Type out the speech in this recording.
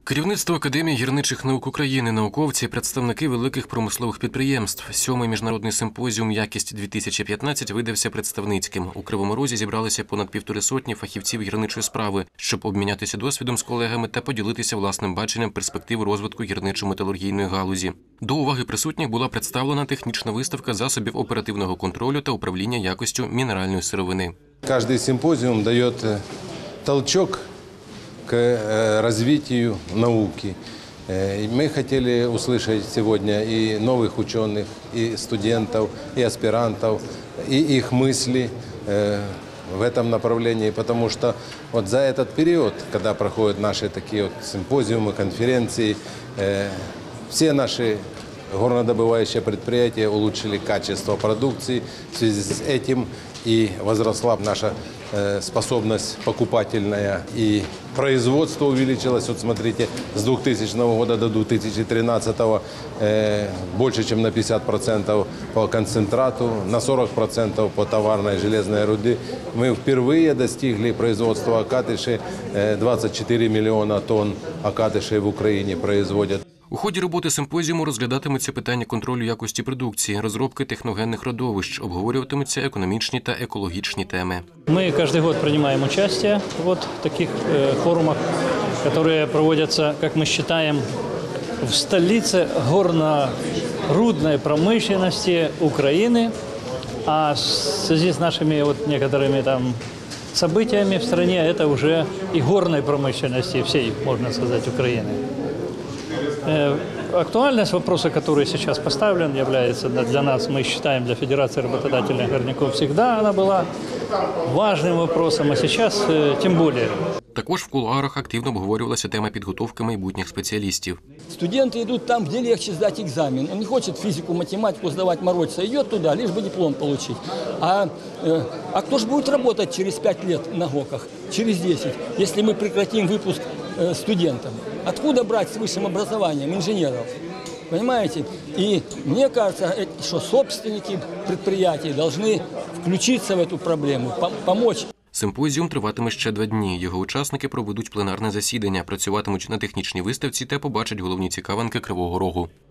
Керівництво Академії гірничих наук України, науковці, представники великих промислових підприємств. 7-й міжнародний симпозіум «Якість-2015» видався представницьким. У Кривому Розі зібралися понад 150 фахівців гірничої справи, щоб обмінятися досвідом з колегами та поділитися власним баченням перспектив розвитку гірничо-металургійної галузі. До уваги присутніх була представлена технічна виставка засобів оперативного контролю та управління якістю мінеральної сировини. Кожен симпозіум дає толчок к развитию науки. Мы хотели услышать сегодня и новых ученых, и студентов, и аспирантов, и их мысли в этом направлении, потому что вот за этот период, когда проходят наши такие вот симпозиумы, конференции, все наши горнодобывающие предприятия улучшили качество продукции. В связи с этим и возросла наша способность покупательная, и производство увеличилось. Вот смотрите, с 2000 года до 2013 больше, чем на 50% по концентрату, на 40% по товарной железной руде. Мы впервые достигли производства окатышей, 24 миллиона тонн окатышей в Украине производят. У ході роботи симпозіуму розглядатимуться питання контролю якості продукції, розробки техногенних родовищ, обговорюватимуться економічні та екологічні теми. Мы каждый год принимаем участие в таких форумах, которые проводятся, как мы считаем, в столице горно-рудной промышленности Украины. А в связи с нашими некоторыми событиями в стране, это уже и горной промышленности всей, можно сказать, Украины. Актуальность вопроса, который сейчас поставлен, является для нас, мы считаем, для Федерации работодателей горняков всегда она была важным вопросом, а сейчас тем более. Також в кулуарах активно обговорювалася тема підготовки майбутніх спеціалістів. Студенты идут там, где легче сдать экзамен. Он не хочет физику, математику сдавать, морочиться. Идет туда, лишь бы диплом получить. А кто же будет работать через 5 лет на ГОКах, через 10, если мы прекратим выпуск студентам? Откуда брать с высшим образованием инженеров? Понимаете? И мне кажется, что собственники предприятий должны включиться в эту проблему, помочь. Симпозіум триватиме ще 2 дні. Його учасники проведуть пленарне засідання, працюватимуть на технічній виставці та побачать головні цікавинки Кривого Рогу.